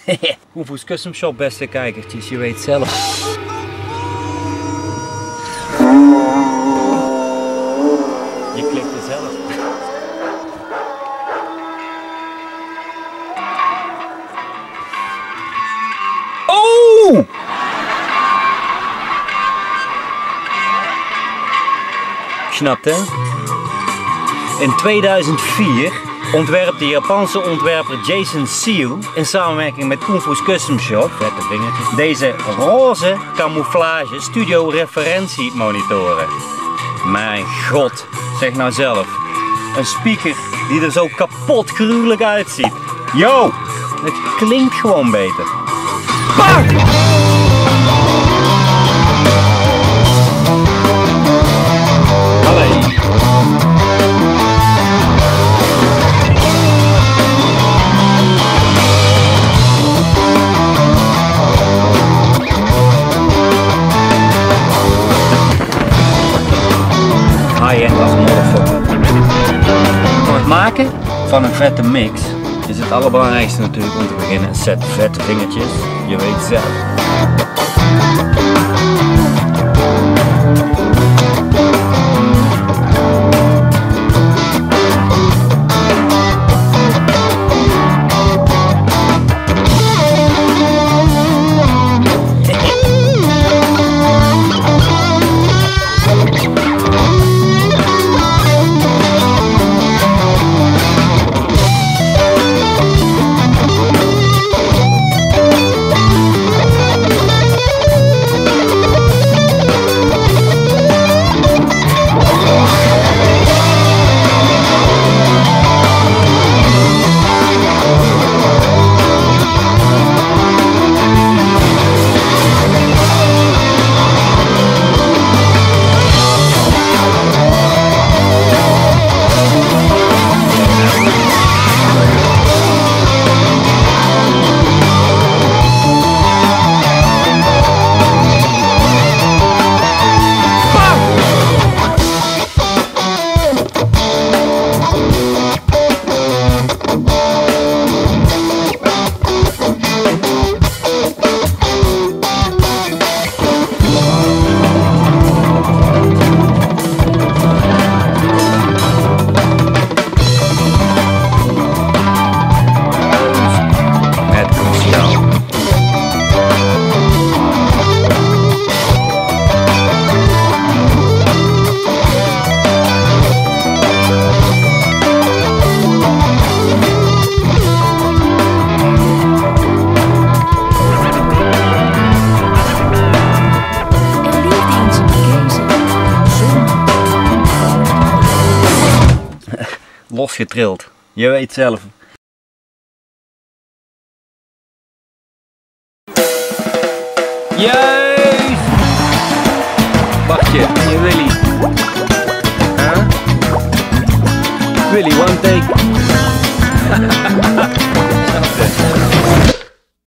KOENFU'S Custom Shop, beste kijkertjes, je weet zelf. Je klikt er zelf. Oh! Snapt hè? In 2004 ontwerpt de Japanse ontwerper Jason Seal in samenwerking met KOENFU'S Custom Shop, vette vingertjes, deze roze camouflage studio referentiemonitoren. Mijn god, zeg nou zelf, een speaker die er zo kapot gruwelijk uitziet. Yo, het klinkt gewoon beter. Bam! Allee. High-end als motherfucker. Voor het maken van een vette mix is het allerbelangrijkste natuurlijk om te beginnen een set vette vingertjes. Je weet zelf. Losgetrild. Je weet zelf. Juist! Wachtje, je Willy. Huh? Willy, one take.